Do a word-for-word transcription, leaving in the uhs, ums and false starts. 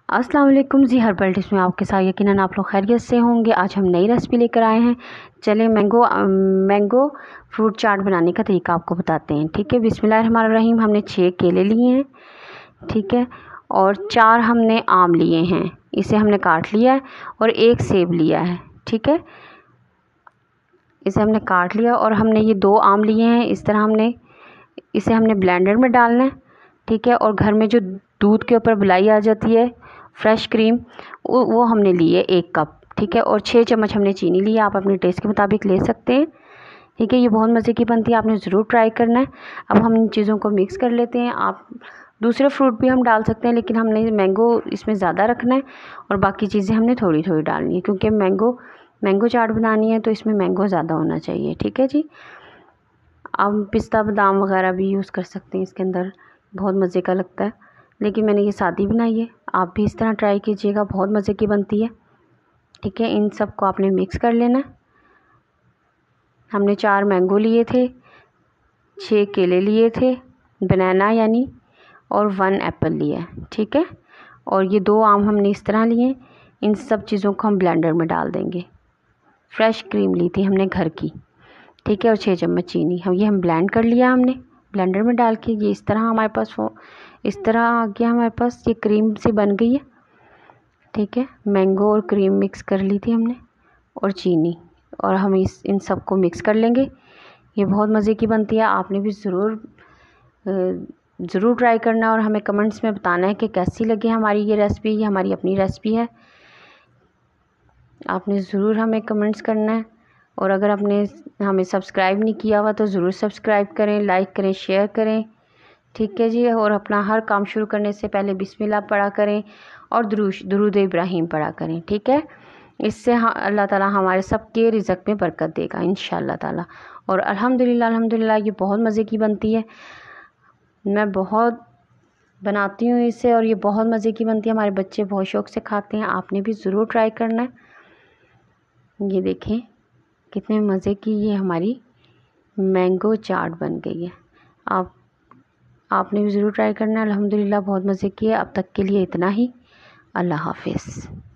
अस्सलाम वालेकुम जी। Herbal dish में आपके साथ यकीनन आप लोग खैरियत से होंगे। आज हम नई रेसिपी लेकर आए हैं। चलें मैंगो मैंगो फ्रूट चाट बनाने का तरीका आपको बताते हैं। ठीक है, बिस्मिल्लाहिर्रहमानिर्रहीम। हमने छः केले लिए हैं, ठीक है, और चार हमने आम लिए हैं, इसे हमने काट लिया है, और एक सेब लिया है। ठीक है, इसे हमने काट लिया और हमने ये दो आम लिए हैं। इस तरह हमने इसे हमने ब्लेंडर में डालना है। ठीक है, और घर में जो दूध के ऊपर बुलाई आ जाती है, फ्रेश क्रीम, वो वो हमने लिए एक कप। ठीक है, और छः चम्मच हमने चीनी ली है, आप अपने टेस्ट के मुताबिक ले सकते हैं। ठीक है, ये बहुत मज़े की बनती है, आपने ज़रूर ट्राई करना है। अब हम इन चीज़ों को मिक्स कर लेते हैं। आप दूसरे फ्रूट भी हम डाल सकते हैं, लेकिन हमने मैंगो इसमें ज़्यादा रखना है और बाकी चीज़ें हमने थोड़ी थोड़ी डालनी है, क्योंकि मैंगो मैंगो चाट बनानी है तो इसमें मैंगो ज़्यादा होना चाहिए। ठीक है जी, आप पिस्ता बादाम वगैरह भी यूज़ कर सकते हैं इसके अंदर, बहुत मज़े का लगता है, लेकिन मैंने ये सादी बनाई है। आप भी इस तरह ट्राई कीजिएगा, बहुत मज़े की बनती है। ठीक है, इन सब को आपने मिक्स कर लेना। हमने चार मैंगो लिए थे, छः केले लिए थे, बनाना यानी, और वन एप्पल लिया है। ठीक है, और ये दो आम हमने इस तरह लिए। इन सब चीज़ों को हम ब्लेंडर में डाल देंगे। फ्रेश क्रीम ली थी हमने घर की। ठीक है, और छः चम्मच चीनी, हम ये हम ब्लेंड कर लिया हमने ब्लेंडर में डाल के। ये इस तरह हमारे पास वो इस तरह आ गया हमारे पास, ये क्रीम सी बन गई है। ठीक है, मैंगो और क्रीम मिक्स कर ली थी हमने, और चीनी, और हम इस इन सब को मिक्स कर लेंगे। ये बहुत मज़े की बनती है, आपने भी ज़रूर ज़रूर ट्राई करना और हमें कमेंट्स में बताना है कि कैसी लगी हमारी ये रेसिपी। ये हमारी अपनी रेसिपी है, आपने ज़रूर हमें कमेंट्स करना है। और अगर आपने हमें सब्सक्राइब नहीं किया हुआ तो ज़रूर सब्सक्राइब करें, लाइक करें, शेयर करें। ठीक है जी, और अपना हर काम शुरू करने से पहले बिस्मिल्लाह पढ़ा करें और दुरूश दुरूद इब्राहिम पढ़ा करें। ठीक है, इससे हाँ अल्लाह ताला हमारे सबके रिज़्क़ में बरकत देगा इंशाअल्लाह ताला। और अल्हम्दुलिल्लाह अल्हम्दुलिल्लाह ये बहुत मज़े की बनती है, मैं बहुत बनाती हूँ इसे, और ये बहुत मज़े की बनती है, हमारे बच्चे बहुत शौक़ से खाते हैं। आपने भी ज़रूर ट्राई करना है। ये देखें कितने मज़े की ये हमारी मैंगो चाट बन गई है। आप आपने भी ज़रूर ट्राई करना है। अल्हम्दुलिल्लाह बहुत मज़े की है। अब तक के लिए इतना ही। अल्लाह हाफ़िज़।